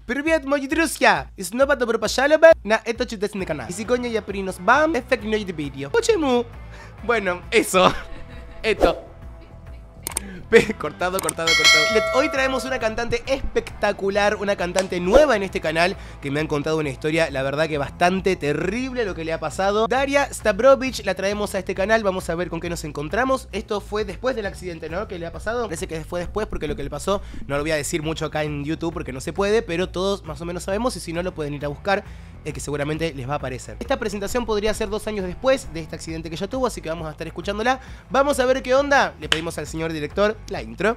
Привет, мои друзья! И снова добро пожаловать на этот чудесный канал. И сегодня я принес вам эффектный видео. Почему? Bueno, eso. Esto. Cortado. Hoy traemos una cantante espectacular, una cantante nueva en este canal, que me han contado una historia, la verdad que bastante terrible lo que le ha pasado. Daria Stavrovic la traemos a este canal, vamos a ver con qué nos encontramos. Esto fue después del accidente, ¿no? ¿Qué le ha pasado? Parece que fue después, porque lo que le pasó no lo voy a decir mucho acá en YouTube porque no se puede, pero todos más o menos sabemos, y si no lo pueden ir a buscar, que seguramente les va a aparecer. Esta presentación podría ser 2 años después de este accidente que ella tuvo, así que vamos a estar escuchándola. Vamos a ver qué onda. Le pedimos al señor director la intro.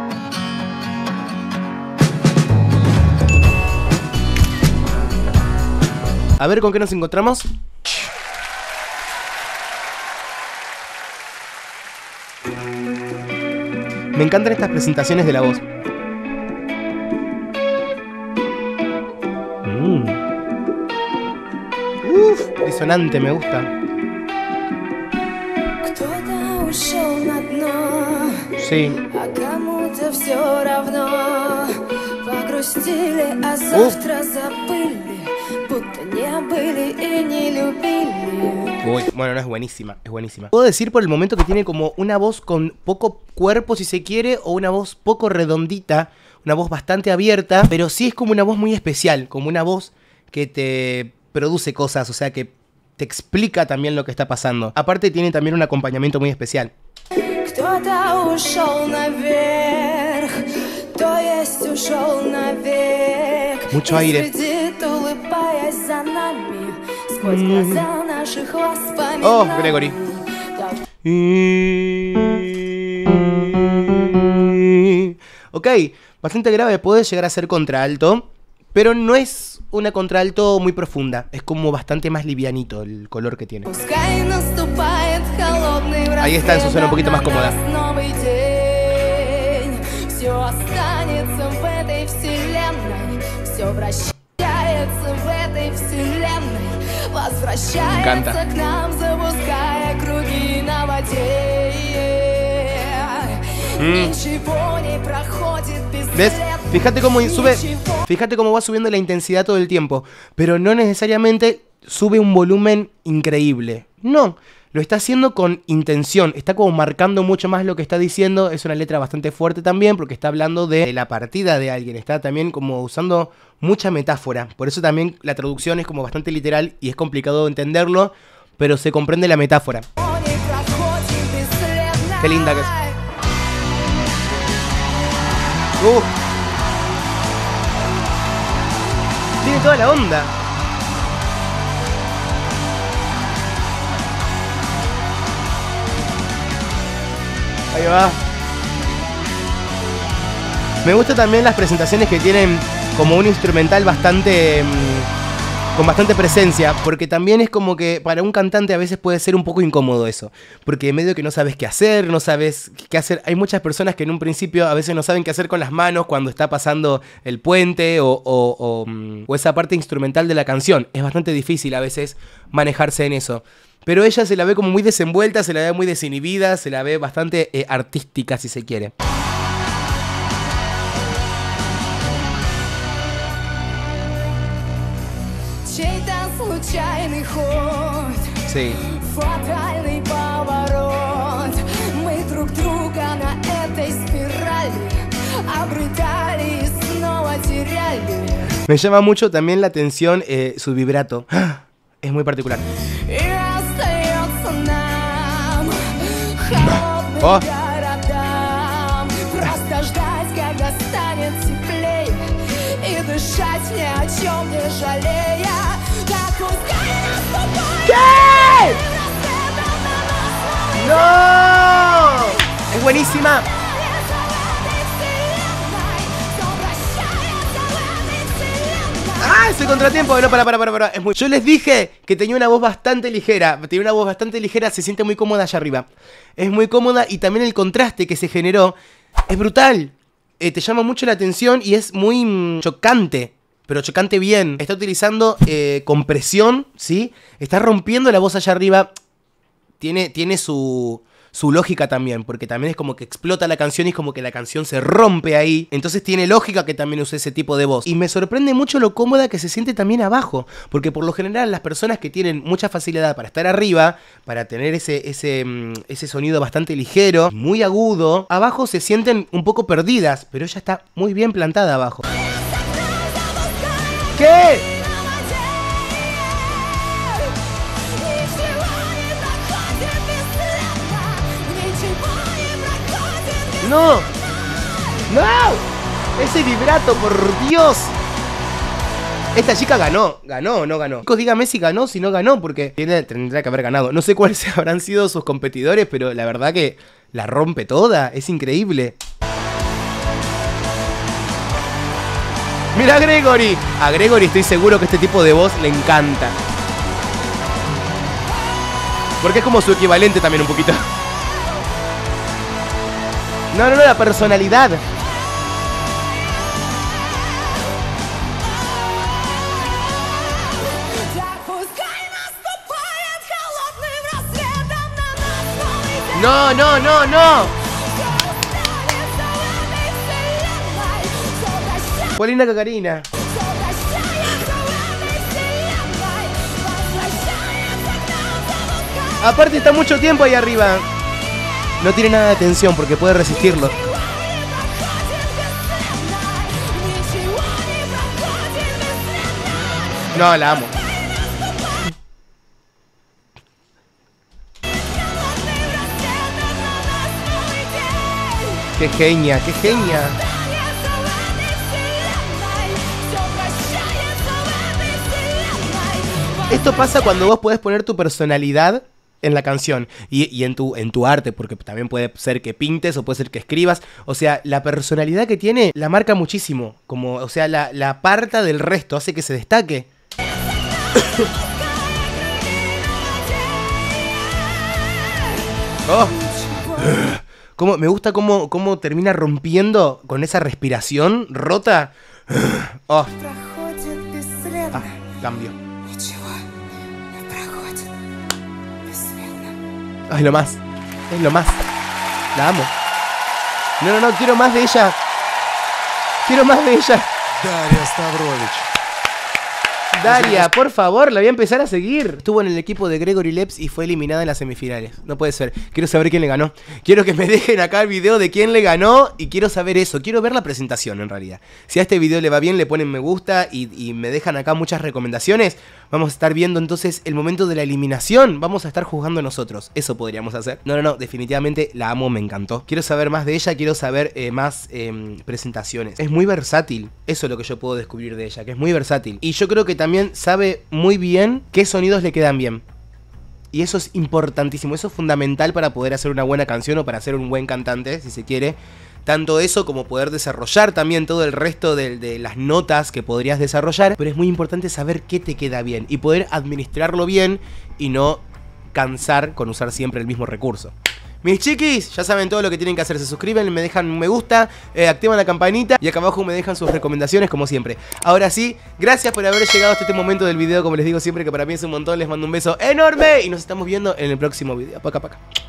A ver con qué nos encontramos. Me encantan estas presentaciones de la voz. Disonante, me gusta. Sí. Uy, bueno, no, es buenísima, es buenísima. Puedo decir por el momento que tiene como una voz con poco cuerpo, si se quiere, o una voz poco redondita, una voz bastante abierta, pero sí es como una voz muy especial, como una voz que te produce cosas, o sea, que te explica también lo que está pasando. Aparte tiene también un acompañamiento muy especial. Mucho aire. Oh, Gregory. Ok, bastante grave, puede llegar a ser contralto, pero no es una contralto muy profunda. Es como bastante más livianito el color que tiene. Ahí está, en su zona un poquito más cómoda. Me encanta. ¿Ves? Fíjate cómo sube. Fíjate cómo va subiendo la intensidad todo el tiempo. Pero no necesariamente sube un volumen increíble. No, lo está haciendo con intención. Está como marcando mucho más lo que está diciendo. Es una letra bastante fuerte también, porque está hablando de la partida de alguien. Está también como usando mucha metáfora. Por eso también la traducción es como bastante literal y es complicado entenderlo, pero se comprende la metáfora. Qué linda que es. Tiene toda la onda. Ahí va. Me gustan también las presentaciones que tienen como un instrumental bastante con bastante presencia, porque también es como que para un cantante a veces puede ser un poco incómodo eso, porque medio que no sabes qué hacer, no sabes qué hacer. Hay muchas personas que en un principio a veces no saben qué hacer con las manos cuando está pasando el puente o esa parte instrumental de la canción. Es bastante difícil a veces manejarse en eso. Pero ella se la ve como muy desenvuelta, se la ve muy desinhibida, se la ve bastante artística, si se quiere. Sí. Me llama mucho también la atención su vibrato. Es muy particular. Oh. ¿Qué? ¡No! ¡Es buenísima! ¡Ah! Ese contratiempo. No, para. Es muy... Yo les dije que tenía una voz bastante ligera. Se siente muy cómoda allá arriba. Es muy cómoda, y también el contraste que se generó es brutal. Te llama mucho la atención y es muy chocante. Pero chocante bien. Está utilizando compresión, ¿sí? Está rompiendo la voz allá arriba. Tiene su su lógica también, porque también es como que explota la canción y es como que la canción se rompe ahí. Entonces tiene lógica que también use ese tipo de voz. Y me sorprende mucho lo cómoda que se siente también abajo, porque por lo general las personas que tienen mucha facilidad para estar arriba, para tener ese sonido bastante ligero, muy agudo, abajo se sienten un poco perdidas, pero ella está muy bien plantada abajo. ¿Qué? ¡No! ¡No! ¡Ese vibrato, por Dios! Esta chica ganó. ¿Ganó o no ganó? Chicos, dígame si ganó, si no ganó, porque tendría que haber ganado. No sé cuáles habrán sido sus competidores, pero la verdad que la rompe toda. Es increíble. ¡Mira a Gregory! A Gregory estoy seguro que este tipo de voz le encanta. Porque es como su equivalente también un poquito. No, la personalidad. No. Polina Gagarina. Aparte está mucho tiempo ahí arriba. No tiene nada de tensión porque puede resistirlo. No, la amo. Qué genia, qué genia. Esto pasa cuando vos podés poner tu personalidad en la canción y en tu arte, porque también puede ser que pintes o puede ser que escribas. O sea, la personalidad que tiene la marca muchísimo. Como, o sea, la aparta del resto, hace que se destaque. Oh. Me gusta cómo termina rompiendo con esa respiración rota. Oh. Ah, cambio. Es lo más. Es lo más. La amo. No, quiero más de ella. Quiero más de ella. Daria Stavrovich. Daria, por favor, la voy a empezar a seguir. Estuvo en el equipo de Gregory Leps y fue eliminada en las semifinales. No puede ser. Quiero saber quién le ganó. Quiero que me dejen acá el video de quién le ganó y quiero saber eso. Quiero ver la presentación en realidad. Si a este video le va bien, le ponen me gusta y me dejan acá muchas recomendaciones. Vamos a estar viendo entonces el momento de la eliminación. Vamos a estar juzgando nosotros. Eso podríamos hacer. No, definitivamente la amo, me encantó. Quiero saber más de ella, quiero saber más presentaciones. Es muy versátil. Eso es lo que yo puedo descubrir de ella, que es muy versátil. Y yo creo que también sabe muy bien qué sonidos le quedan bien. Y eso es importantísimo, eso es fundamental para poder hacer una buena canción o para ser un buen cantante, si se quiere. Tanto eso como poder desarrollar también todo el resto de las notas que podrías desarrollar. Pero es muy importante saber qué te queda bien y poder administrarlo bien y no cansar con usar siempre el mismo recurso. Mis chiquis, ya saben todo lo que tienen que hacer. Se suscriben, me dejan un me gusta, activan la campanita y acá abajo me dejan sus recomendaciones como siempre. Ahora sí, gracias por haber llegado hasta este momento del video. Como les digo siempre, que para mí es un montón. Les mando un beso enorme y nos estamos viendo en el próximo video. Paca.